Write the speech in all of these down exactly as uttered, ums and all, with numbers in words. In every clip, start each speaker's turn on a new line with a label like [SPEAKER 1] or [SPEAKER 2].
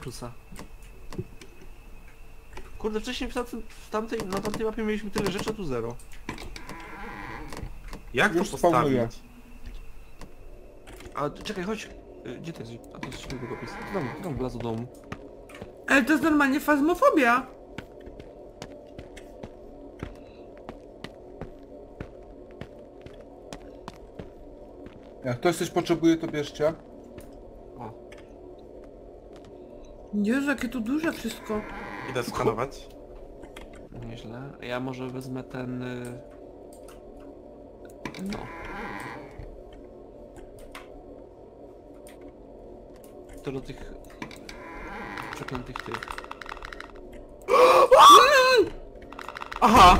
[SPEAKER 1] Plusa. Kurde, wcześniej w, tamtym, w tamtej, na tamtej mapie mieliśmy tyle rzeczy, a tu zero.
[SPEAKER 2] Jak to
[SPEAKER 3] Już
[SPEAKER 2] postawić?
[SPEAKER 3] spawnuję.
[SPEAKER 1] A czekaj, chodź. Y, Gdzie to jest? A to jest długopis. Tam, tam wlazł do domu.
[SPEAKER 4] Ale to jest normalnie fazmofobia.
[SPEAKER 3] Jak ktoś coś potrzebuje, to bierzcie.
[SPEAKER 1] O.
[SPEAKER 4] Jezu, jakie tu duże wszystko.
[SPEAKER 2] Idę skanować.
[SPEAKER 1] Nieźle. Ja może wezmę ten... y, No. To do tych... przeklętych tych. Aha!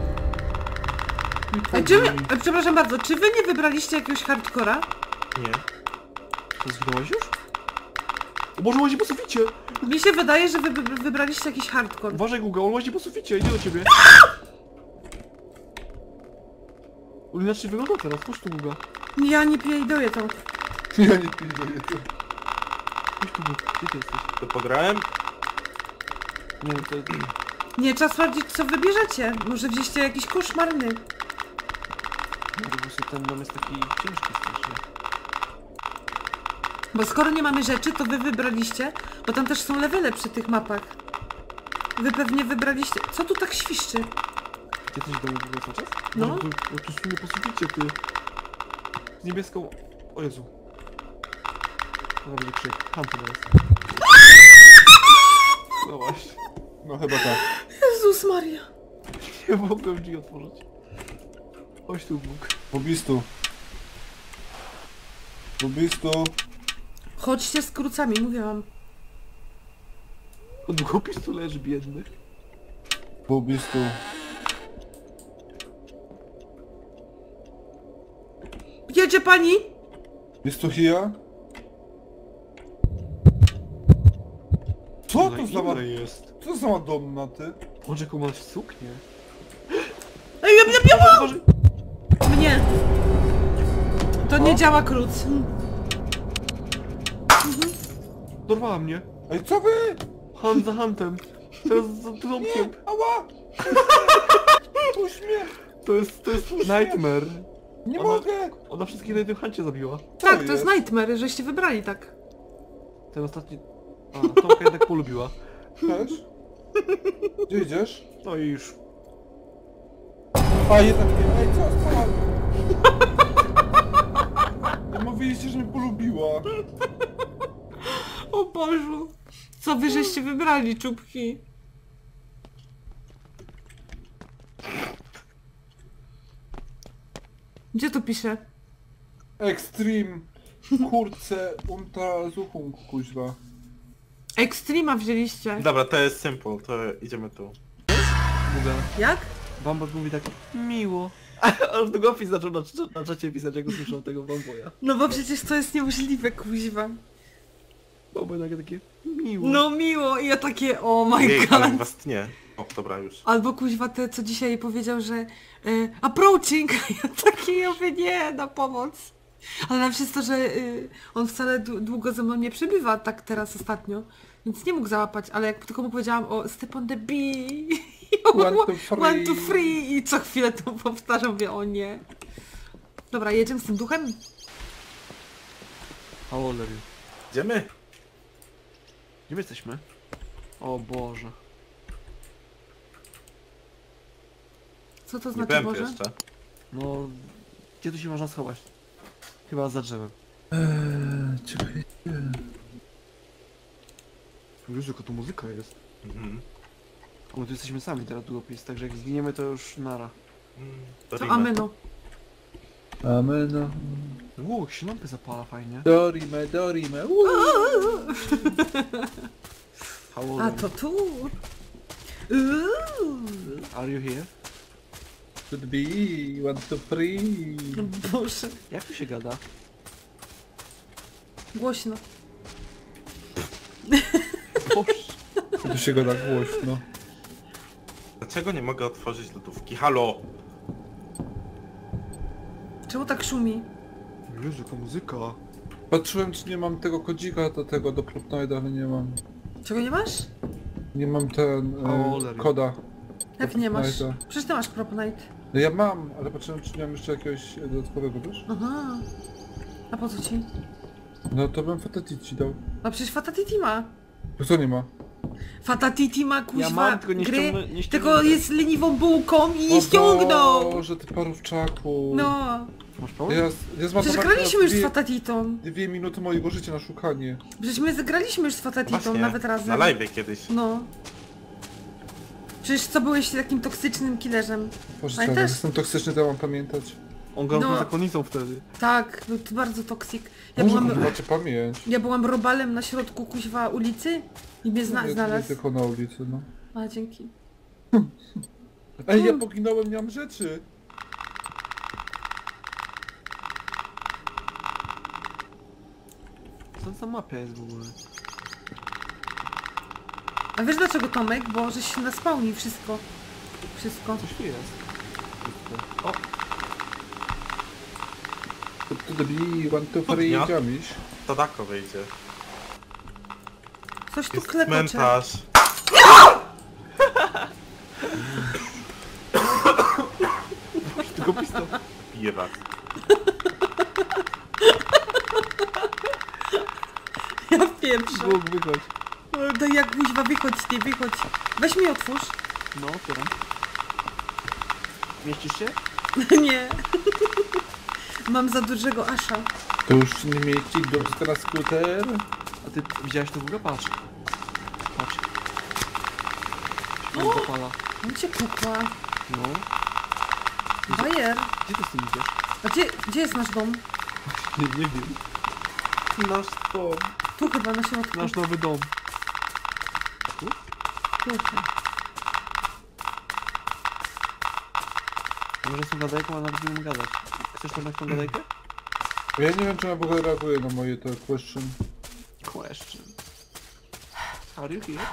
[SPEAKER 4] A czy wy, e, przepraszam bardzo, czy wy nie wybraliście jakiegoś hardcora?
[SPEAKER 2] Nie.
[SPEAKER 1] To zginąłeś już? O Boże, łazi po suficie!
[SPEAKER 4] Mi się wydaje, że wy wy- wybraliście jakiś hardcore.
[SPEAKER 1] Uważaj, Guga, on łazi po suficie, idzie do ciebie. On inaczej wygląda teraz, chodź tu, Guga.
[SPEAKER 4] Ja nie piję to.
[SPEAKER 3] Ja nie pilnuję to.
[SPEAKER 1] Chodź tu, Guga, gdzie ty jesteś?
[SPEAKER 2] To pograłem?
[SPEAKER 1] Nie wiem, to...
[SPEAKER 4] Nie, trzeba sprawdzić, co wybierzecie. Może wzięliście jakiś koszmarny.
[SPEAKER 1] No, po prostu ten dom jest taki ciężki strasznie.
[SPEAKER 4] Bo skoro nie mamy rzeczy, to wy wybraliście, bo tam też są levele przy tych mapach. Wy pewnie wybraliście... Co tu tak świszczy?
[SPEAKER 1] Ty jesteś w domu Guga cały czas?
[SPEAKER 4] No.
[SPEAKER 1] No, to, to sunie po suficie, ty. Z niebieską... O Jezu. To będzie krzyk. Hunter jest. No właśnie.
[SPEAKER 3] No chyba tak.
[SPEAKER 4] Jezus Maria.
[SPEAKER 1] Nie mogłem drzwi otworzyć. Chodź tu, Bóg.
[SPEAKER 3] Bobistu. Bobistu.
[SPEAKER 4] Chodźcie z krucami, mówię wam.
[SPEAKER 1] Długopis tu leży, biedny.
[SPEAKER 3] Bobistu.
[SPEAKER 4] Jedzie pani?
[SPEAKER 3] Jest tu hija? Co to za ma...
[SPEAKER 1] Ile jest?
[SPEAKER 3] Co za Madonna, ty?
[SPEAKER 1] Boże, jaką masz suknię.
[SPEAKER 4] Ej, ja, ja, ja,
[SPEAKER 1] Boże,
[SPEAKER 4] Mnie. To nie
[SPEAKER 3] O.
[SPEAKER 4] działa kruc.
[SPEAKER 1] dorwała mnie.
[SPEAKER 3] Ej, co wy?
[SPEAKER 1] Hunt za huntem. Teraz za trąbkiem.
[SPEAKER 3] Ała! Puść mnie!
[SPEAKER 1] To jest, to jest nightmare.
[SPEAKER 3] Nie
[SPEAKER 1] Ona-
[SPEAKER 3] mogę!
[SPEAKER 1] Ona wszystkich na jednym huncie zabiła.
[SPEAKER 3] Co
[SPEAKER 4] Tak, to jest nightmare, żeście wybrali tak.
[SPEAKER 1] Ten ostatni... A, Tomka jednak polubiła.
[SPEAKER 3] Też? Gdzie idziesz?
[SPEAKER 1] No i już.
[SPEAKER 3] A jednak nie. Ej, co? Stała? Mówiliście, że mnie polubiła.
[SPEAKER 4] O Bożu. Co wy żeście wybrali, czubki? Gdzie to pisze?
[SPEAKER 3] Extreme. Kurce Untersuchung, kuźwa.
[SPEAKER 4] Extrema wzięliście.
[SPEAKER 2] Dobra, to jest simple, to idziemy tu.
[SPEAKER 1] Guga.
[SPEAKER 4] Jak?
[SPEAKER 1] Bambak mówi tak miło. Aż długopis zaczął na, na czacie pisać, jak usłyszał tego bamboja.
[SPEAKER 4] No bo przecież to jest niemożliwe, kuźwa.
[SPEAKER 1] Bamboy nagle takie miło.
[SPEAKER 4] No miło i ja takie, oh my
[SPEAKER 2] Jej, ale
[SPEAKER 4] god.
[SPEAKER 2] was nie. O, dobra, już.
[SPEAKER 4] Albo kuźwa te, co dzisiaj powiedział, że e, approaching, ja takie, ja mówię, nie, na pomoc. Ale nawet jest to, że y, on wcale dłu- długo ze mną nie przebywa, tak teraz ostatnio, więc nie mógł załapać, ale jak tylko mu powiedziałam o step on the bee,
[SPEAKER 3] One to free.
[SPEAKER 4] one to free i co chwilę to powtarzam, mówię, o nie. Dobra, jedziemy z tym duchem?
[SPEAKER 1] How old are you?
[SPEAKER 2] Idziemy?
[SPEAKER 1] Gdzie my jesteśmy? O Boże.
[SPEAKER 4] Co to
[SPEAKER 2] Nie
[SPEAKER 4] znaczy,
[SPEAKER 2] byłem tu
[SPEAKER 4] Boże?
[SPEAKER 2] jeszcze.
[SPEAKER 1] No... Gdzie tu się można schować? Chyba za drzewem.
[SPEAKER 3] Eee, czekaj.
[SPEAKER 1] Jezu, jaka tu muzyka jest.
[SPEAKER 2] Mhm.
[SPEAKER 1] O, my tu jesteśmy sami teraz długopis, także jak zginiemy to już nara.
[SPEAKER 2] Mm,
[SPEAKER 4] To
[SPEAKER 2] Dorime.
[SPEAKER 4] ameno.
[SPEAKER 3] Ameno.
[SPEAKER 1] Ło, jak się lampy zapala fajnie.
[SPEAKER 3] Dorime, dorime.
[SPEAKER 1] How old
[SPEAKER 4] A
[SPEAKER 1] are you?
[SPEAKER 4] to tu. Uuu.
[SPEAKER 1] Are you here?
[SPEAKER 3] Could be, one to free.
[SPEAKER 4] Boże,
[SPEAKER 1] Jak tu się gada?
[SPEAKER 4] głośno.
[SPEAKER 1] Boże.
[SPEAKER 3] Tu się go tak głośno.
[SPEAKER 2] Dlaczego nie mogę otworzyć lodówki? Halo!
[SPEAKER 4] Czemu tak szumi?
[SPEAKER 1] Jezu, jaka muzyka.
[SPEAKER 3] Patrzyłem, czy nie mam tego kodzika do tego, do Plutnoida, ale nie mam.
[SPEAKER 4] Czego nie masz?
[SPEAKER 3] Nie mam ten...
[SPEAKER 1] O,
[SPEAKER 3] E,
[SPEAKER 1] Larry.
[SPEAKER 3] koda.
[SPEAKER 4] Jak nie masz?
[SPEAKER 3] Fortnite'a.
[SPEAKER 4] Przecież ty masz Croponite.
[SPEAKER 3] No ja mam, ale patrzyłem czy nie mam jeszcze jakiegoś e, dodatkowego, wiesz?
[SPEAKER 4] Aha. A po co ci?
[SPEAKER 3] No to bym Fatatiti ci dał.
[SPEAKER 4] No przecież Fatatiti ma.
[SPEAKER 3] To co nie ma?
[SPEAKER 4] Fatatiti ma kuźwa
[SPEAKER 1] Ja mam, tylko nie
[SPEAKER 4] gry,
[SPEAKER 1] ściągnę- nie
[SPEAKER 4] tylko
[SPEAKER 1] ściągnę.
[SPEAKER 4] jest leniwą bułką i nie
[SPEAKER 3] O
[SPEAKER 4] ściągnął.
[SPEAKER 3] Boże, ty parówczaku.
[SPEAKER 4] No.
[SPEAKER 1] Masz pełen?
[SPEAKER 3] Ja, ja
[SPEAKER 4] Przecież
[SPEAKER 3] zmarnowałem
[SPEAKER 4] graliśmy już z
[SPEAKER 3] dwie,
[SPEAKER 4] Fatatitą.
[SPEAKER 3] dwie minuty mojego życia na szukanie.
[SPEAKER 4] Przecież my zagraliśmy już z Fatatitą
[SPEAKER 2] Właśnie,
[SPEAKER 4] nawet razem.
[SPEAKER 2] na live kiedyś.
[SPEAKER 4] No. Przecież co byłeś takim toksycznym killerzem?
[SPEAKER 3] Boże,
[SPEAKER 4] Ale
[SPEAKER 3] jak
[SPEAKER 4] też-
[SPEAKER 3] jestem toksyczny, to ja mam pamiętać.
[SPEAKER 1] On grał
[SPEAKER 4] No.
[SPEAKER 1] z zakonnicą wtedy.
[SPEAKER 4] Tak, był to bardzo toksik. Ja
[SPEAKER 3] Boże,
[SPEAKER 4] byłam,
[SPEAKER 3] macie pamięć.
[SPEAKER 4] ja byłam robalem na środku kuźwa ulicy i mnie zna
[SPEAKER 3] nie, nie
[SPEAKER 4] znalazł.
[SPEAKER 3] tylko na ulicy, no.
[SPEAKER 4] A dzięki.
[SPEAKER 3] Ej, ja poginąłem, nie mam rzeczy.
[SPEAKER 1] Co to za mapia jest w ogóle?
[SPEAKER 4] A wiesz dlaczego, Tomek? Bo żeś się naspałni wszystko. Wszystko.
[SPEAKER 1] Coś tu jest.
[SPEAKER 2] O,
[SPEAKER 3] To, to dobij, one, two, three,
[SPEAKER 2] Studnia.
[SPEAKER 3] dziamiś.
[SPEAKER 2] Tadako wyjdzie.
[SPEAKER 4] Coś tu
[SPEAKER 2] Jest
[SPEAKER 4] klekocze.
[SPEAKER 2] cmentarz.
[SPEAKER 1] Tylko pistol.
[SPEAKER 2] Pirat.
[SPEAKER 4] Ja pieprzę.
[SPEAKER 1] Bóg, wychodź.
[SPEAKER 4] No jak kuźwa, wychodź, nie wychodź. Weź mi otwórz.
[SPEAKER 1] No, otwieram. Mieścisz się?
[SPEAKER 4] Nie. Mam za dużego asza.
[SPEAKER 3] To już nie mieści, dobrze teraz skuter.
[SPEAKER 1] A ty widziałeś to w ogóle? Patrz. Patrz. Światło zapala.
[SPEAKER 4] On cię kukła.
[SPEAKER 1] No.
[SPEAKER 4] Bajer.
[SPEAKER 1] Gdzie ty z tym idziesz?
[SPEAKER 4] A gdzie, gdzie jest nasz dom?
[SPEAKER 1] Nie, nie wiem.
[SPEAKER 2] Nasz to...
[SPEAKER 4] Tu chyba na środku.
[SPEAKER 1] Nasz nowy dom.
[SPEAKER 4] Tu.
[SPEAKER 1] Może z tą gadajką, a nawet nie umiem gadać. Chcesz tam tą gadajkę?
[SPEAKER 3] Ja nie wiem, czy ja w ogóle reaguję na moje te question.
[SPEAKER 1] Question. Are you here?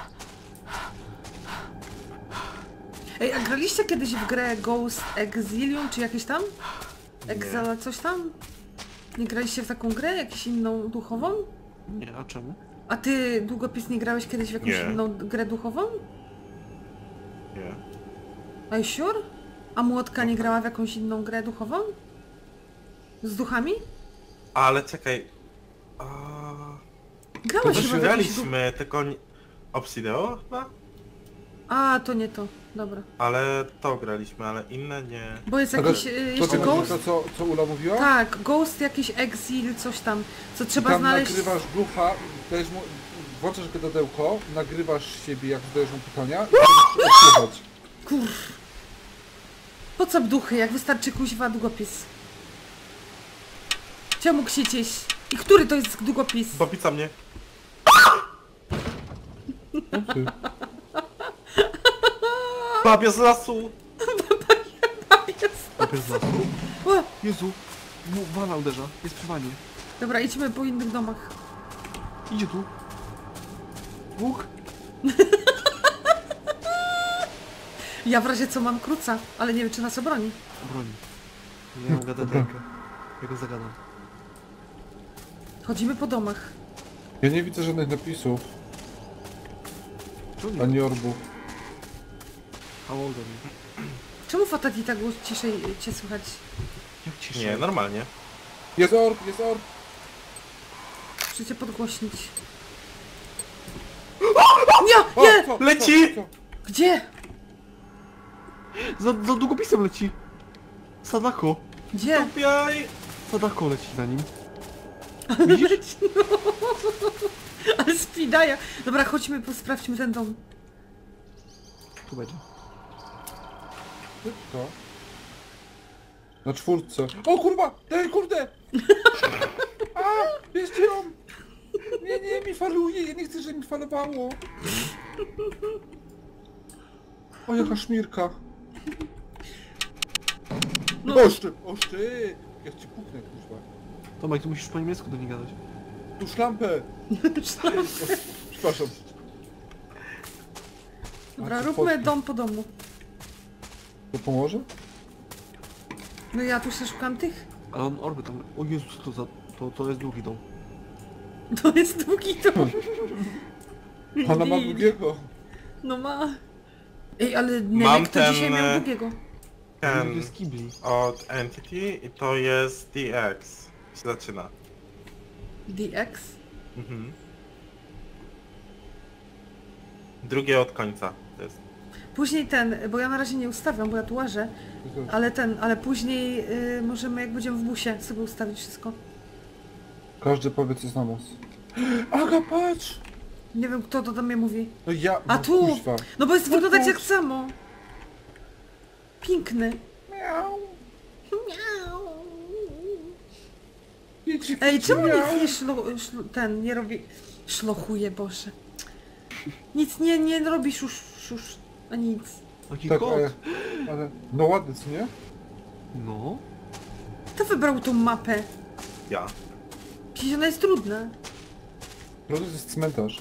[SPEAKER 4] Ej, a graliście kiedyś w grę Ghost Exilium, czy jakieś tam? Exala coś tam? Nie graliście w taką grę? Jakąś inną duchową?
[SPEAKER 1] Nie, a czemu?
[SPEAKER 4] A ty, długopis, nie grałeś kiedyś w jakąś
[SPEAKER 2] Nie.
[SPEAKER 4] inną grę duchową?
[SPEAKER 2] Nie.
[SPEAKER 4] Are you sure? A Młotka nie grała w jakąś inną grę duchową? Z duchami?
[SPEAKER 2] Ale czekaj. A...
[SPEAKER 4] Grałaś
[SPEAKER 3] To
[SPEAKER 4] chyba
[SPEAKER 3] się
[SPEAKER 4] w jakąś duch...
[SPEAKER 2] Graliśmy, tylko nie... Obsideo chyba?
[SPEAKER 4] A, to nie to. Dobra.
[SPEAKER 2] Ale to graliśmy, ale inne nie.
[SPEAKER 4] Bo jest
[SPEAKER 3] Ale
[SPEAKER 4] jakiś y,
[SPEAKER 3] To
[SPEAKER 4] jeszcze
[SPEAKER 3] ty
[SPEAKER 4] Ghost?
[SPEAKER 3] to, co, co Ula mówiła?
[SPEAKER 4] Tak, Ghost jakiś Exil, coś tam. Co trzeba
[SPEAKER 3] Tam
[SPEAKER 4] znaleźć...
[SPEAKER 3] nagrywasz ducha, dajesz mu, włączasz gadadełko, nagrywasz siebie, jak zadajesz mu pytania i możesz odsłuchać.
[SPEAKER 4] Kur... Po co duchy, jak wystarczy kuźwa długopis? Czemu krzyczysz? I który to jest długopis?
[SPEAKER 2] Popica mnie.
[SPEAKER 3] O ty.
[SPEAKER 2] Babia z lasu!
[SPEAKER 1] Najpierw z lasu.
[SPEAKER 4] O,
[SPEAKER 1] Jezu! Mu- Wana uderza. Jest przy wanie.
[SPEAKER 4] dobra, idźmy po innych domach.
[SPEAKER 1] Idzie tu. Bóg.
[SPEAKER 4] Ja w razie co mam kruca, ale nie wiem czy nas obroni.
[SPEAKER 1] Broni. Ja mam gadajkę. Ja go zagadam.
[SPEAKER 4] Chodzimy po domach.
[SPEAKER 3] Ja nie widzę żadnych napisów,
[SPEAKER 1] Czemu nie?
[SPEAKER 3] ani orbów.
[SPEAKER 1] How old are you?
[SPEAKER 4] Czemu Fatati tak głos ciszej cię słychać?
[SPEAKER 1] Jak ciszę?
[SPEAKER 2] Nie, normalnie.
[SPEAKER 3] Jest orb, jest orb!
[SPEAKER 4] Muszę cię podgłośnić. Nie,
[SPEAKER 3] O,
[SPEAKER 4] nie!
[SPEAKER 3] co,
[SPEAKER 2] Leci!
[SPEAKER 3] Co, co?
[SPEAKER 4] Gdzie?
[SPEAKER 1] Za, za długopisem leci. Sadako.
[SPEAKER 4] Gdzie?
[SPEAKER 2] Kupiaj!
[SPEAKER 1] Sadako leci za nim.
[SPEAKER 4] Widzisz? No. Ale spidaja. Dobra, chodźmy, po- sprawdźmy ten dom.
[SPEAKER 1] Tu będzie.
[SPEAKER 3] Co? Na czwórce. O kurwa! Ej, kurde! A! Bierzcie ją! Nie, nie, mi faluje, ja nie chcę, żeby mi falowało. O, jaka szmirka.
[SPEAKER 4] No.
[SPEAKER 3] Oszczy, oszczy! Ja cię puknę, kurwa.
[SPEAKER 1] Tomek, ty musisz po niemiecku do niej gadać.
[SPEAKER 3] Tu szlampę! O, przepraszam.
[SPEAKER 4] Dobra,
[SPEAKER 3] A, co
[SPEAKER 4] róbmy
[SPEAKER 3] fotki?
[SPEAKER 4] dom po domu.
[SPEAKER 3] To pomoże?
[SPEAKER 4] No ja tu się szukam tych.
[SPEAKER 1] Ale on orby tam... O Jezus, co to za... To, to jest długi dom.
[SPEAKER 4] To jest długi dom.
[SPEAKER 3] Ona ma
[SPEAKER 4] Git.
[SPEAKER 3] drugiego.
[SPEAKER 4] No ma. Ej, ale
[SPEAKER 2] Mam
[SPEAKER 4] Nelek to
[SPEAKER 2] ten,
[SPEAKER 4] dzisiaj miał
[SPEAKER 2] e,
[SPEAKER 4] drugiego.
[SPEAKER 2] Ten
[SPEAKER 1] Lubię z kibli.
[SPEAKER 2] od Entity i to jest D X. Się zaczyna.
[SPEAKER 4] D X?
[SPEAKER 2] Mhm. Drugie od końca. To jest.
[SPEAKER 4] Później ten, bo ja na razie nie ustawiam, bo ja tu łażę, ale ten, ale później y, możemy jak będziemy w busie sobie ustawić wszystko.
[SPEAKER 3] Każdy powie co na nas. Aga, patrz!
[SPEAKER 4] Nie wiem kto to do mnie mówi.
[SPEAKER 3] No ja...
[SPEAKER 4] A
[SPEAKER 3] no
[SPEAKER 4] tu!
[SPEAKER 3] kuźwa.
[SPEAKER 4] No bo jest
[SPEAKER 3] No
[SPEAKER 4] wyglądać
[SPEAKER 3] patrz.
[SPEAKER 4] jak samo. Piękny.
[SPEAKER 3] Miau. Idź,
[SPEAKER 4] Ej, czemu
[SPEAKER 3] miau.
[SPEAKER 4] nic nie szlo, szlo, ten, nie robi... Szlochuje, Boże. Nic nie, nie robi szusz, szusz, a nic.
[SPEAKER 1] Taki
[SPEAKER 3] Tak,
[SPEAKER 1] kot.
[SPEAKER 3] ale, ale... No ładny, co nie?
[SPEAKER 1] No.
[SPEAKER 4] Kto wybrał tą mapę?
[SPEAKER 2] Ja.
[SPEAKER 4] Przecież ona jest trudna.
[SPEAKER 3] No to jest cmentarz.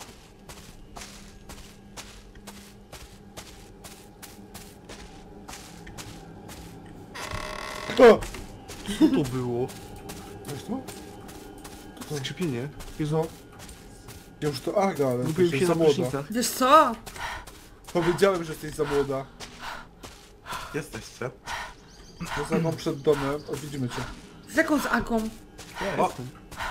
[SPEAKER 3] O!
[SPEAKER 1] Co to było?
[SPEAKER 3] Weź tu?
[SPEAKER 1] To skrzypienie. Jezu,
[SPEAKER 3] No. Ja już to Aga, ale
[SPEAKER 1] lubiłem
[SPEAKER 3] jesteś
[SPEAKER 1] się
[SPEAKER 3] za
[SPEAKER 1] na
[SPEAKER 3] młoda.
[SPEAKER 1] prysznicach.
[SPEAKER 4] Wiesz co?
[SPEAKER 3] Powiedziałem, że jesteś za młoda.
[SPEAKER 2] Jesteście.
[SPEAKER 3] No za mną przed domem, o, widzimy cię.
[SPEAKER 4] Z jaką z Agą?
[SPEAKER 1] Ja
[SPEAKER 2] O.
[SPEAKER 1] jestem.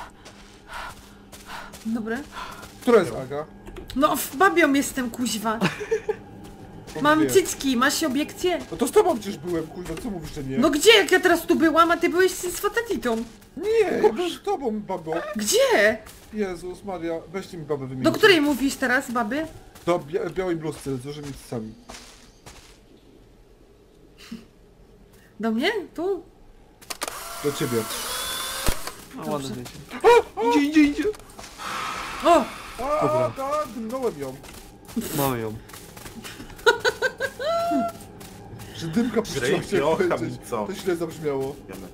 [SPEAKER 4] Dobra.
[SPEAKER 3] Która jest Aga?
[SPEAKER 4] No, w babią jestem, kuźwa.
[SPEAKER 3] On
[SPEAKER 4] Mam
[SPEAKER 3] wie.
[SPEAKER 4] cycki, masz obiekcję?
[SPEAKER 3] No to z tobą przecież byłem, kurwa, co mówisz, że nie?
[SPEAKER 4] No gdzie, jak ja teraz tu byłam, a ty byłeś z fatatitą?
[SPEAKER 3] Nie, ja byłem z tobą, babo.
[SPEAKER 4] Gdzie?
[SPEAKER 3] Jezus Maria, weźcie mi babę wymienić.
[SPEAKER 4] Do której mówisz teraz, baby?
[SPEAKER 3] Do bia białej bluzce z dużymi cycami.
[SPEAKER 4] Do mnie? Tu?
[SPEAKER 3] Do ciebie.
[SPEAKER 1] A
[SPEAKER 4] Dobrze.
[SPEAKER 1] ładne zdjęcie. Idzie, idzie, idzie.
[SPEAKER 4] O!
[SPEAKER 3] A,
[SPEAKER 1] Dobra.
[SPEAKER 3] tak, dymnąłem ją.
[SPEAKER 1] Mamy ją.
[SPEAKER 3] Że dymka puściła
[SPEAKER 2] Grej,
[SPEAKER 3] się
[SPEAKER 2] piocha
[SPEAKER 3] powiedzieć.
[SPEAKER 2] mi, co?
[SPEAKER 3] To źle zabrzmiało.
[SPEAKER 2] Wiemy.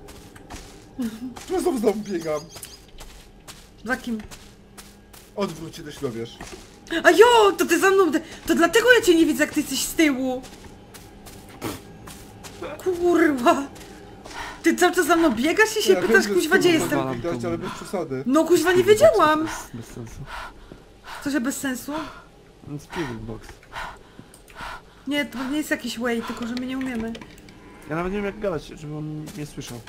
[SPEAKER 3] Ja znowu znowu biegam.
[SPEAKER 4] Za kim?
[SPEAKER 3] Odwróć się, też dowiesz.
[SPEAKER 4] A jo, to ty za mną, to dlatego ja cię nie widzę, jak ty jesteś z tyłu. Kurwa. Ty cały czas za mną biegasz i się
[SPEAKER 3] Ja wiem,
[SPEAKER 4] pytasz,
[SPEAKER 3] że z
[SPEAKER 4] kuźwa, gdzie
[SPEAKER 3] tyłu
[SPEAKER 4] jestem?
[SPEAKER 3] można widać, ale bez przesady.
[SPEAKER 4] No kuźwa, nie wiedziałam.
[SPEAKER 1] Bez, bez sensu.
[SPEAKER 4] Co, że bez sensu?
[SPEAKER 1] No, Spirit box.
[SPEAKER 4] Nie, to nie jest jakiś way, tylko że my nie umiemy.
[SPEAKER 1] Ja nawet nie wiem jak gadać, żeby on nie słyszał.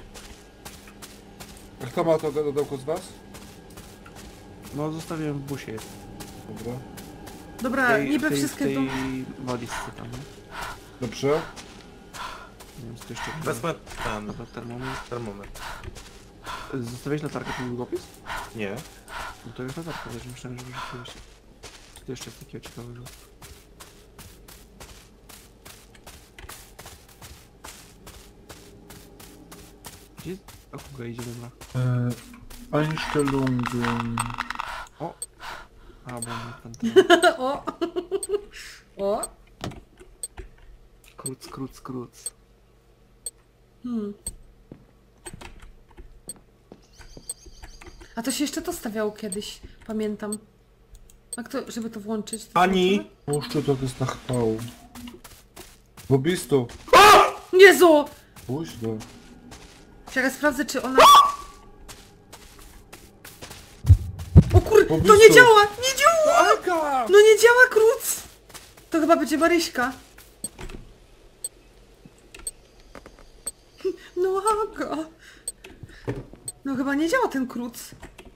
[SPEAKER 3] A kto ma to gadełko z was?
[SPEAKER 1] No zostawiłem w busie jest.
[SPEAKER 3] Dobra.
[SPEAKER 4] Dobra,
[SPEAKER 1] W tej-
[SPEAKER 4] niby
[SPEAKER 1] w tej,
[SPEAKER 4] wszystkie
[SPEAKER 1] w tej
[SPEAKER 4] to...
[SPEAKER 1] walizce tam, nie?
[SPEAKER 3] Dobrze.
[SPEAKER 1] Nie wiem co to jeszcze było.
[SPEAKER 2] Wezmę ten
[SPEAKER 1] Dobra, termometr.
[SPEAKER 2] termometr.
[SPEAKER 1] Zostawiłeś latarkę ten długopis?
[SPEAKER 2] Nie.
[SPEAKER 1] No to już latarka, też myślałem, że wyrzuciłeś. Co to jeszcze jest takiego ciekawego? Gdzie jest... O kogo idzie, dobra.
[SPEAKER 3] Eee, Einstellungen.
[SPEAKER 1] O! A, bo on ten, ten...
[SPEAKER 4] O! O!
[SPEAKER 1] Kruc, kruc, kruc.
[SPEAKER 4] Hmm. A to się jeszcze to stawiało kiedyś, pamiętam. A kto, żeby to włączyć? To
[SPEAKER 2] Ani!
[SPEAKER 3] Puszczę to jest na chwału. Bobistu!
[SPEAKER 4] Jezu!
[SPEAKER 3] Puść go.
[SPEAKER 4] Czekaj, sprawdzę, czy ona... O kur... To
[SPEAKER 3] Poblisko.
[SPEAKER 4] nie działa! Nie działa!
[SPEAKER 3] Aga!
[SPEAKER 4] No nie działa kruc! To chyba będzie Maryśka. No Aga. No chyba nie działa ten kruc.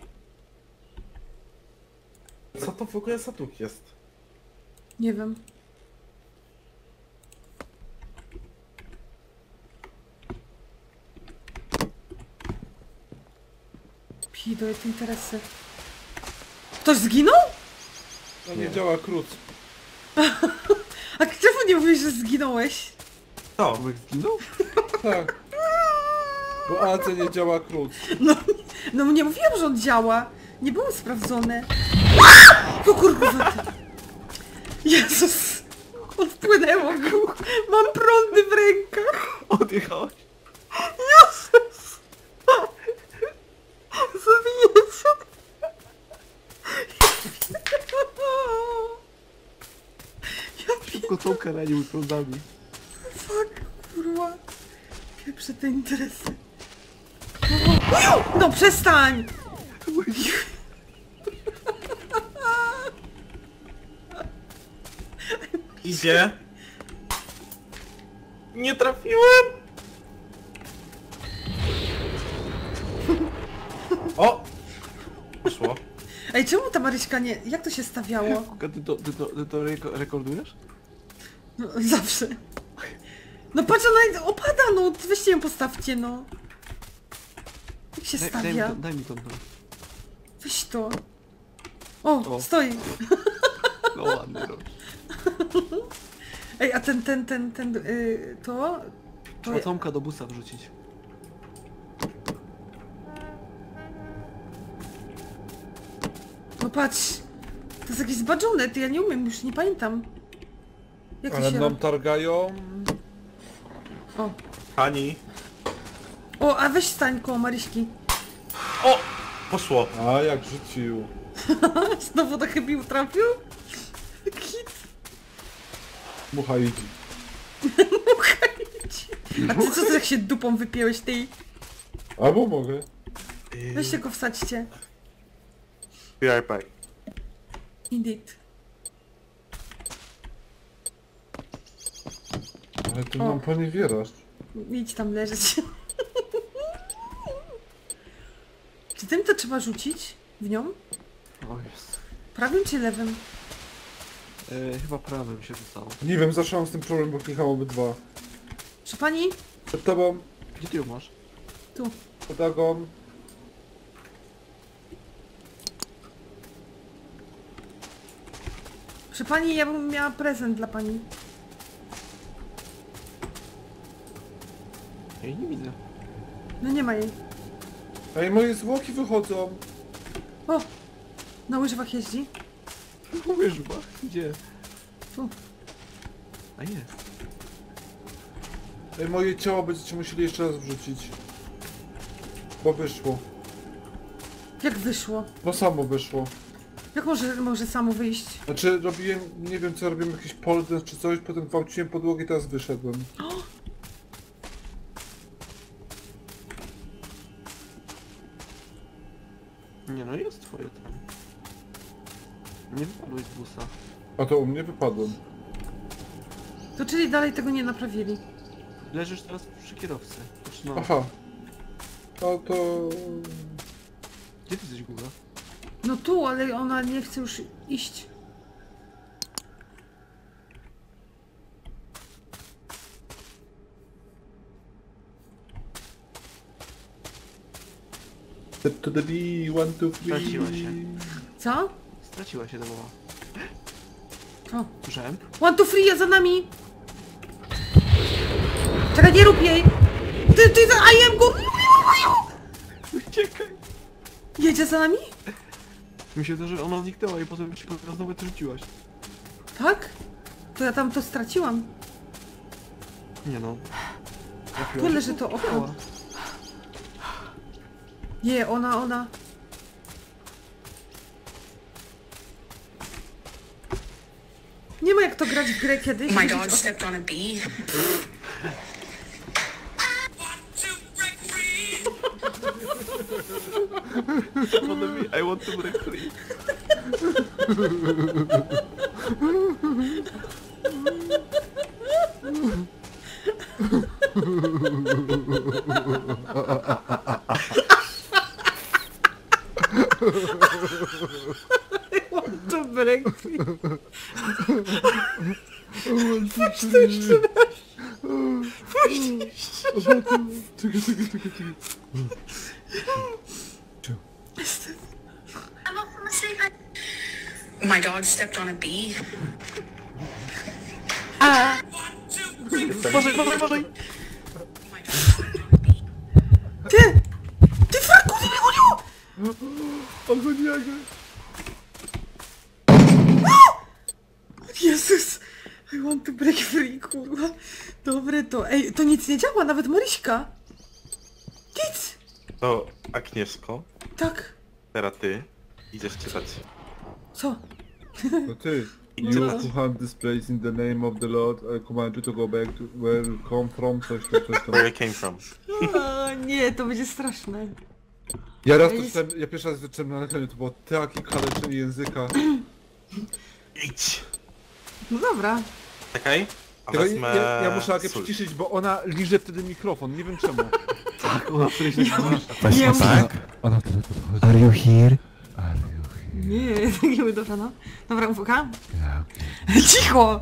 [SPEAKER 2] Co to w ogóle za duch jest?
[SPEAKER 4] Nie wiem. Pido, jak interesy. Ktoś zginął?
[SPEAKER 3] No nie działa krót.
[SPEAKER 4] A czemu nie mówisz, że zginąłeś?
[SPEAKER 2] To!
[SPEAKER 1] Tomek zginął?
[SPEAKER 3] Tak. Bo Adze nie działa krót.
[SPEAKER 4] No, no nie mówiłam, że on działa. Nie było sprawdzone. O kurwa. Jezus. Odpłynęło go. Mam prądy w rękach.
[SPEAKER 1] Odjechałeś?
[SPEAKER 4] Jezus. Zabiję się. Ja
[SPEAKER 1] Szybko Tomka ranił prądami.
[SPEAKER 4] fuck, kurwa. Pieprze te interesy. No przestań!
[SPEAKER 2] Idzie. Nie trafiłem! O! Poszło.
[SPEAKER 4] Ej, czemu ta Maryśka nie... Jak to się stawiało?
[SPEAKER 1] Kuka, ty to, ty to, ty to reko- rekordujesz?
[SPEAKER 4] No, zawsze. No patrz, ona opada, no weźcie ją postawcie, no. Jak się
[SPEAKER 1] Daj, daj, mi
[SPEAKER 4] stawia?
[SPEAKER 1] to, daj mi to. No,
[SPEAKER 4] Weź to. O,
[SPEAKER 1] O.
[SPEAKER 4] stoi.
[SPEAKER 1] no ładny rok.
[SPEAKER 4] Ej, a ten, ten, ten, ten, y, to... to
[SPEAKER 1] Trzeba Tomka do busa wrzucić.
[SPEAKER 4] no patrz. To jest jakieś zbadżone, ty ja nie umiem, już nie pamiętam. Jak to
[SPEAKER 3] Ale
[SPEAKER 4] się
[SPEAKER 3] nam
[SPEAKER 4] robi?
[SPEAKER 3] targają.
[SPEAKER 4] O.
[SPEAKER 2] Ani.
[SPEAKER 4] O, a weź stań koło Maryśki.
[SPEAKER 2] O! Poszło.
[SPEAKER 3] A jak rzucił.
[SPEAKER 4] Znowu do chybił trafił? Hit.
[SPEAKER 3] Mucha idzie.
[SPEAKER 4] A ty co ty tak się dupą wypięłeś, ty?
[SPEAKER 3] Albo mogę.
[SPEAKER 4] Weźcie go wsadźcie.
[SPEAKER 2] Be right back.
[SPEAKER 4] Indeed.
[SPEAKER 3] Ale ty
[SPEAKER 4] O.
[SPEAKER 3] nam poniewierasz.
[SPEAKER 4] Idź tam leżeć. Czy tym to trzeba rzucić? W nią?
[SPEAKER 1] O jest.
[SPEAKER 4] Prawym czy lewym?
[SPEAKER 1] E, chyba prawym się rzucało.
[SPEAKER 3] Nie wiem, zawsze mam z tym problem, bo klikam obydwa.
[SPEAKER 4] Czy pani?
[SPEAKER 3] Przed tobą,
[SPEAKER 1] Gdzie ty ją masz?
[SPEAKER 4] Tu.
[SPEAKER 3] podagon.
[SPEAKER 4] Przy pani ja bym miała prezent dla pani.
[SPEAKER 1] Ja jej nie widzę.
[SPEAKER 4] No nie ma jej.
[SPEAKER 3] Ej, moje zwłoki wychodzą.
[SPEAKER 4] O! Na łyżwach jeździ.
[SPEAKER 1] Mówisz chyba? Gdzie?
[SPEAKER 4] Tu.
[SPEAKER 1] A jest.
[SPEAKER 3] Ej, moje ciało będziecie musieli jeszcze raz wrzucić. Bo wyszło.
[SPEAKER 4] Jak wyszło?
[SPEAKER 3] No samo wyszło.
[SPEAKER 4] Jak może, może samo wyjść?
[SPEAKER 3] Znaczy robiłem, nie wiem co robiłem, jakiś pole dance czy coś, potem gwałciłem podłogę i teraz wyszedłem.
[SPEAKER 1] Nie no, jest twoje tam. Nie wypadłeś z busa.
[SPEAKER 3] A to u mnie wypadłem.
[SPEAKER 4] To czyli dalej tego nie naprawili.
[SPEAKER 1] Leżysz teraz przy kierowcy. Znaczy, no,
[SPEAKER 3] Aha. No to...
[SPEAKER 1] gdzie ty jesteś, Guga?
[SPEAKER 4] No tu, ale ona nie chce już iść.
[SPEAKER 3] Step to the B, one, two, three.
[SPEAKER 1] Straciła się.
[SPEAKER 4] Co?
[SPEAKER 1] Straciła się domowa.
[SPEAKER 4] O.
[SPEAKER 1] Słyszałem?
[SPEAKER 4] One, two, three, ja za nami! Czekaj, nie rób jej! Ty, ty, za- I am go!
[SPEAKER 1] Uciekaj!
[SPEAKER 4] Jedzie za nami?
[SPEAKER 1] Mi się to, że ona zniknęła i potem się znowu ty rzuciłaś.
[SPEAKER 4] Tak? To ja tam to straciłam.
[SPEAKER 1] Nie no.
[SPEAKER 4] Tu leży to oko. Nie, ona, ona. Nie ma jak to grać w grę kiedyś.
[SPEAKER 5] My
[SPEAKER 4] i
[SPEAKER 5] dog
[SPEAKER 4] być o-
[SPEAKER 5] stepped on a bee.
[SPEAKER 1] I want to break free.
[SPEAKER 4] To break free. Weź to jeszcze raz. Weź to jeszcze raz.
[SPEAKER 3] Czekaj, czekaj, czekaj, czekaj.
[SPEAKER 5] My dog stepped on a bee.
[SPEAKER 1] Uważaj, uważaj, uważaj!
[SPEAKER 4] Ty! Ty Franku, ty Michuniu!
[SPEAKER 3] Algoniaga.
[SPEAKER 4] Jezus! I want to break free, kurwa. Dobre to. Ej, to nic nie działa, nawet Maryśka. Nic!
[SPEAKER 2] To Agnieszko,
[SPEAKER 4] Tak.
[SPEAKER 2] teraz ty idziesz czytać.
[SPEAKER 4] Co?
[SPEAKER 3] No ty.
[SPEAKER 2] I
[SPEAKER 3] You
[SPEAKER 2] czytać.
[SPEAKER 3] who hunt this place in the name of the Lord, I command you to go back to where you come from, coś tam, coś tam.
[SPEAKER 2] Where you came from.
[SPEAKER 4] O, nie, to będzie straszne.
[SPEAKER 3] Ja raz to
[SPEAKER 4] Jest-
[SPEAKER 3] czytałem, ja pierwszy raz wyczytałem na ekranie, to było takie kaleczenie języka.
[SPEAKER 2] Idź!
[SPEAKER 4] No dobra.
[SPEAKER 2] Czekaj, a
[SPEAKER 3] Tylko
[SPEAKER 2] wezmę
[SPEAKER 3] ja, ja muszę Agę
[SPEAKER 2] sól.
[SPEAKER 3] przyciszyć, bo ona liże wtedy mikrofon, nie wiem czemu.
[SPEAKER 1] Tak, ona wtedy się
[SPEAKER 6] Weź
[SPEAKER 4] Nie,
[SPEAKER 6] no tak. Ona wtedy podchodzi. Are you here? Are you here?
[SPEAKER 4] Nie, takiego dobra, no. Dobra, uwaga.
[SPEAKER 6] Ja,
[SPEAKER 4] Cicho!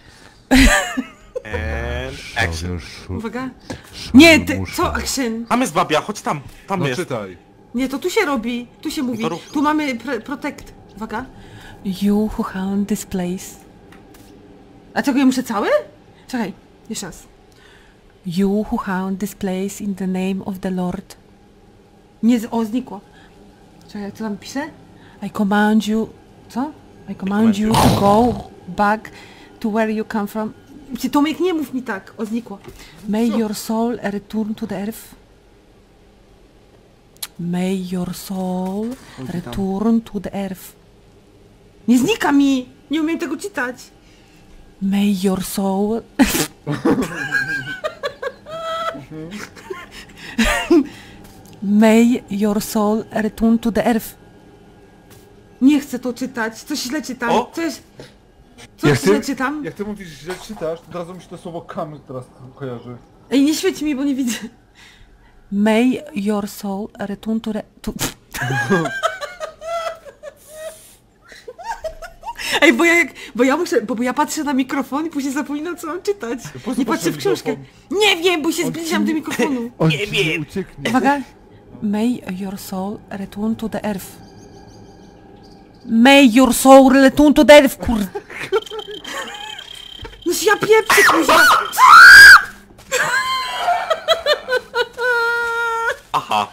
[SPEAKER 2] And action.
[SPEAKER 6] już
[SPEAKER 4] Uwaga. Nie, ty, co action?
[SPEAKER 2] Tam jest babia, chodź tam. Tam
[SPEAKER 3] No
[SPEAKER 2] jest.
[SPEAKER 3] czytaj.
[SPEAKER 4] Nie, to tu się robi, tu się mówi.
[SPEAKER 2] to rób.
[SPEAKER 4] Tu mamy pre protect. Uwaga. You who hound this place. A czego ja muszę cały? Czekaj, jeszcze raz. You who hound this place in the name of the Lord. Nie, z- o, znikło. Czekaj, jak to tam pisze? I command you... Co? I command you to go back to where you come from. Ty, Tomek, nie mów mi tak. O, znikło. May your soul return to the earth. May your soul return to the earth. Nie znika mi! Nie umiem tego czytać. May your soul... May your soul return to the earth. Nie chcę to czytać. Coś źle czytam.
[SPEAKER 2] O!
[SPEAKER 4] Coś... Coś
[SPEAKER 3] Jak
[SPEAKER 4] źle
[SPEAKER 3] ty,
[SPEAKER 4] czytam.
[SPEAKER 3] jak ty mówisz, źle czytasz, to od razu mi się to słowo kam teraz kojarzy.
[SPEAKER 4] Ej, nie świeci mi, bo nie widzę. May your soul return to the... To... Ej, bo ja, jak, bo ja muszę, bo, bo ja patrzę na mikrofon i później zapominam, co mam czytać.
[SPEAKER 3] po co
[SPEAKER 4] Nie patrzę w
[SPEAKER 3] patrzysz
[SPEAKER 4] książkę.
[SPEAKER 3] mikrofon?
[SPEAKER 4] Nie wiem, bo się
[SPEAKER 3] On
[SPEAKER 4] zbliżam
[SPEAKER 3] ci-
[SPEAKER 4] do mikrofonu.
[SPEAKER 3] On nie ci nie ucieknie.
[SPEAKER 4] Uwaga. May your soul return to the earth. May your soul return to the earth, kur... No ja pieprzę, kuźwa.
[SPEAKER 2] Aha.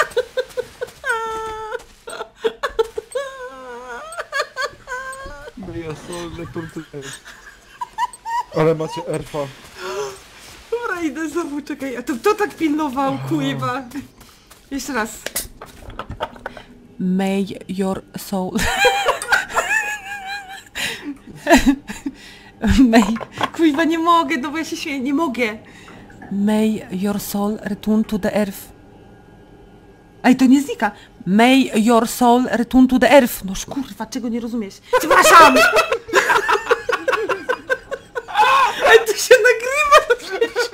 [SPEAKER 1] Moja solne tortury.
[SPEAKER 3] Ale macie erfa.
[SPEAKER 4] Dobra, idę znowu, czekaj. A to kto tak pilnował, kuźwa? Jeszcze raz. May your soul... May... Kuźwa, nie mogę, no bo ja się śmieję, nie mogę. May your soul return to the earth. Ej, to nie znika. May your soul return to the earth. Noż kurwa, czego nie rozumiesz? Przepraszam! Ej, to się nagrywa przecież.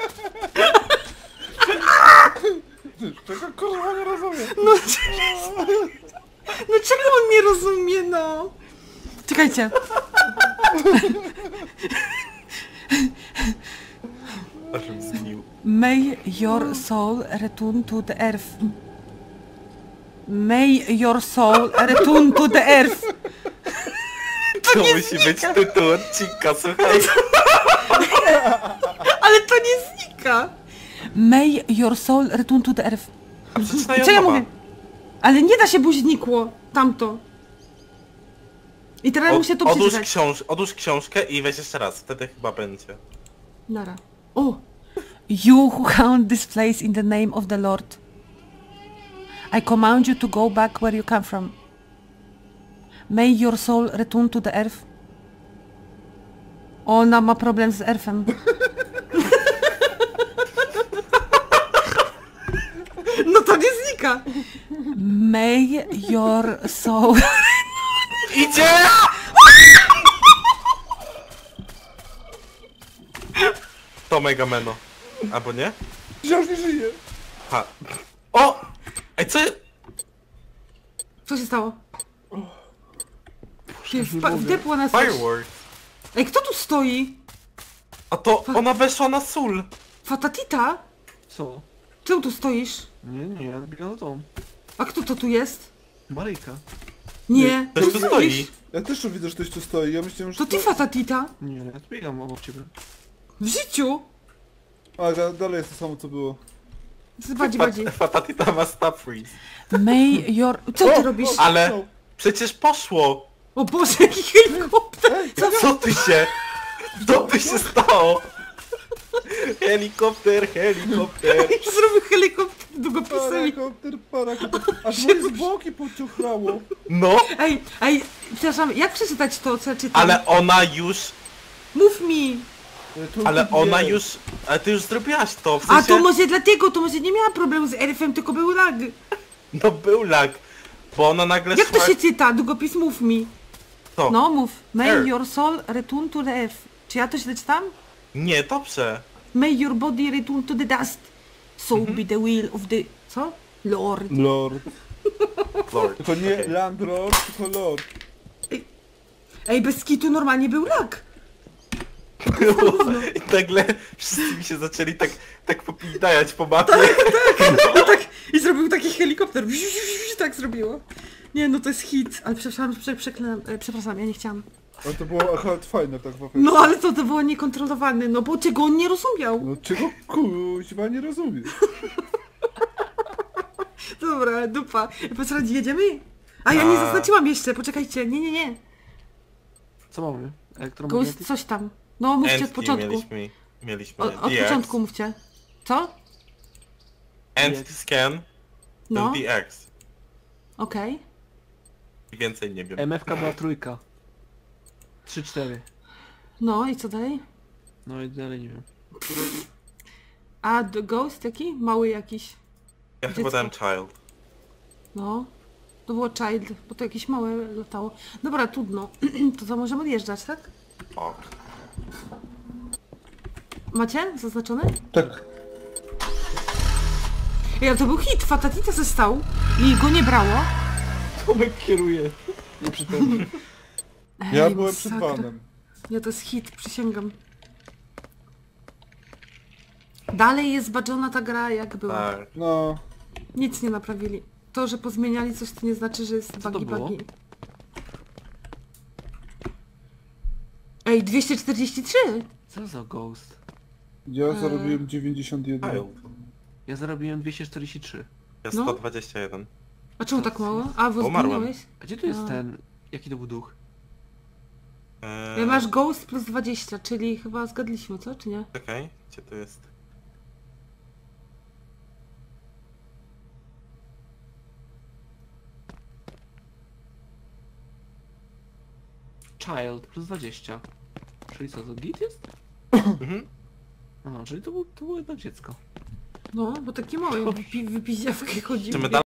[SPEAKER 3] Czego kurwa nie rozumiem?
[SPEAKER 4] No, no czego on nie rozumie, no? Czekajcie.
[SPEAKER 2] Ażem zgnił.
[SPEAKER 4] May your soul return to the earth. May your soul return to the earth.
[SPEAKER 2] To musi być tytuł odcinka, słuchaj.
[SPEAKER 4] Ale to nie znika. May your soul return to the earth.
[SPEAKER 2] A przeczytaj
[SPEAKER 4] Co ja
[SPEAKER 2] od nowa.
[SPEAKER 4] mówię? Ale nie da się, bo znikło tamto. I teraz
[SPEAKER 2] Od-
[SPEAKER 4] muszę to
[SPEAKER 2] Odłóż,
[SPEAKER 4] przeczytać.
[SPEAKER 2] książ odłóż książkę i weź jeszcze raz, wtedy chyba będzie.
[SPEAKER 4] Nara. O! You who hound this place in the name of the Lord. I command you to go back where you come from. May your soul return to the earth. Ona ma problem z earthem. No to nie znika. May your soul...
[SPEAKER 2] Idzie! To Mega Meno. Albo nie?
[SPEAKER 3] Wciąż nie żyje.
[SPEAKER 2] Ha. O! Ej, co?
[SPEAKER 4] Co się stało? Się wpa- wdepło na coś.
[SPEAKER 2] Firework.
[SPEAKER 4] Ej, kto tu stoi?
[SPEAKER 2] A to ona weszła na sól.
[SPEAKER 4] Fatatita?
[SPEAKER 1] Co?
[SPEAKER 4] Czemu tu stoisz?
[SPEAKER 1] Nie, nie, ja biegam na dom.
[SPEAKER 4] A kto to tu jest?
[SPEAKER 1] Maryjka.
[SPEAKER 4] Nie.
[SPEAKER 2] Ktoś tu stoi.
[SPEAKER 3] Ja też tu widzę, że ktoś tu stoi. Ja myślałem, że
[SPEAKER 4] To ty Fatatita?
[SPEAKER 1] Nie, ja tu biegam obok ciebie.
[SPEAKER 4] W życiu?
[SPEAKER 3] A, da- dalej jest to samo co było.
[SPEAKER 4] Bardziej, bardziej.
[SPEAKER 2] Fatatita ma stop freeze.
[SPEAKER 4] May your... Co ty robisz?
[SPEAKER 2] Ale przecież poszło.
[SPEAKER 4] O Boże, jaki helikopter!
[SPEAKER 2] Co tu się... Co tu się stało? Helikopter, helikopter.
[SPEAKER 4] Zrobił helikopter długopisami.
[SPEAKER 3] Parakopter, parakopter. Aż moje zwłoki pociąchało.
[SPEAKER 2] No,
[SPEAKER 4] Ej, ej, przepraszam, jak przeczytać to, co ja czytam?
[SPEAKER 2] ale ona już...
[SPEAKER 4] Mów mi!
[SPEAKER 3] Tu
[SPEAKER 2] Ale
[SPEAKER 3] tu
[SPEAKER 2] ona
[SPEAKER 3] wie.
[SPEAKER 2] już... Ale ty już zrobiłaś to, w
[SPEAKER 4] A
[SPEAKER 2] sensie...
[SPEAKER 4] to może dlatego, to może nie miała problemu z elfem, tylko był lag.
[SPEAKER 2] No był lag. Bo ona nagle
[SPEAKER 4] Jak to
[SPEAKER 2] szła...
[SPEAKER 4] się czyta? Długopis, mów mi.
[SPEAKER 2] Co?
[SPEAKER 4] No, mów. May
[SPEAKER 2] Earth.
[SPEAKER 4] your soul return to the earth. Czy ja to źle czytam?
[SPEAKER 2] Nie, dobrze.
[SPEAKER 4] May your body return to the dust. So be the will of the... Co? Lord.
[SPEAKER 3] Lord.
[SPEAKER 2] Lord.
[SPEAKER 3] Tylko nie
[SPEAKER 2] Okej.
[SPEAKER 3] landlord, tylko lord.
[SPEAKER 4] Ej, bez kitu normalnie był lag.
[SPEAKER 2] I nagle wszyscy mi się zaczęli tak, tak popindajać po mapie.
[SPEAKER 4] No tak, i zrobił taki helikopter. Tak zrobiło. Nie, no to jest hit. Ale przepraszam, prze, przeklę... e, przepraszam, ja nie chciałam.
[SPEAKER 3] Ale to było akurat fajne tak w efekcie.
[SPEAKER 4] No ale to, to było niekontrolowane, no bo czego on nie rozumiał.
[SPEAKER 3] No czego kuźwa nie rozumiem.
[SPEAKER 4] Dobra, dupa. Posradzi, jedziemy? A ja nie
[SPEAKER 2] A.
[SPEAKER 4] zaznaczyłam jeszcze, poczekajcie. Nie, nie, nie.
[SPEAKER 1] Co mamy?
[SPEAKER 4] Ghost
[SPEAKER 1] Elektromagnetyk?
[SPEAKER 4] coś tam. No mówcie od
[SPEAKER 2] Entity
[SPEAKER 4] początku.
[SPEAKER 2] mieliśmy. Mieliśmy
[SPEAKER 4] O, od
[SPEAKER 2] D X.
[SPEAKER 4] początku mówcie. Co?
[SPEAKER 2] Entity scan,
[SPEAKER 4] No,
[SPEAKER 2] no. D X.
[SPEAKER 4] okej.
[SPEAKER 2] I więcej nie wiem.
[SPEAKER 1] M F K była trójka. trzy cztery.
[SPEAKER 4] No i co dalej?
[SPEAKER 1] No i dalej nie wiem.
[SPEAKER 4] A d- Ghost jaki? Mały jakiś.
[SPEAKER 2] Ja chyba
[SPEAKER 4] dziecko.
[SPEAKER 2] dałem child.
[SPEAKER 4] No. To było Child, bo to jakieś małe latało. Dobra, trudno. To co, możemy odjeżdżać, tak?
[SPEAKER 2] O.
[SPEAKER 4] Macie zaznaczone?
[SPEAKER 3] Tak.
[SPEAKER 4] Ja, to był hit, Fatatita ze stał i go nie brało.
[SPEAKER 1] Tomek kieruje. Nie przytomny.
[SPEAKER 3] Ja
[SPEAKER 4] Ej,
[SPEAKER 3] byłem przed
[SPEAKER 4] masakra.
[SPEAKER 3] panem.
[SPEAKER 4] Nie, to jest hit, przysięgam. Dalej jest zbaczona ta gra jak była.
[SPEAKER 2] Tak.
[SPEAKER 3] No.
[SPEAKER 4] Nic nie naprawili. To, że pozmieniali coś, to nie znaczy, że jest
[SPEAKER 1] to
[SPEAKER 4] buggy
[SPEAKER 1] było?
[SPEAKER 4] buggy. Ej, dwieście czterdzieści trzy!
[SPEAKER 1] Co za ghost?
[SPEAKER 3] Ja
[SPEAKER 4] Eee.
[SPEAKER 3] zarobiłem dziewięćdziesiąt jeden.
[SPEAKER 2] Child.
[SPEAKER 1] Ja zarobiłem dwieście czterdzieści trzy.
[SPEAKER 2] Ja
[SPEAKER 4] No.
[SPEAKER 2] sto dwadzieścia jeden.
[SPEAKER 4] A czemu tak mało? A, bo
[SPEAKER 2] Umarłem.
[SPEAKER 4] zginąłeś?
[SPEAKER 1] A gdzie tu jest
[SPEAKER 4] A.
[SPEAKER 1] ten... Jaki to był duch?
[SPEAKER 2] Eee,
[SPEAKER 4] Masz Ghost plus dwadzieścia, czyli chyba zgadliśmy, co? Czy nie?
[SPEAKER 2] Czekaj, gdzie to jest?
[SPEAKER 1] Child plus dwadzieścia. Czyli co, to git jest?
[SPEAKER 2] Mhm.
[SPEAKER 1] Aha, czyli to, był, to było jednak dziecko.
[SPEAKER 4] No, bo takie małe wypi wypiździawki chodziły.
[SPEAKER 2] Czy my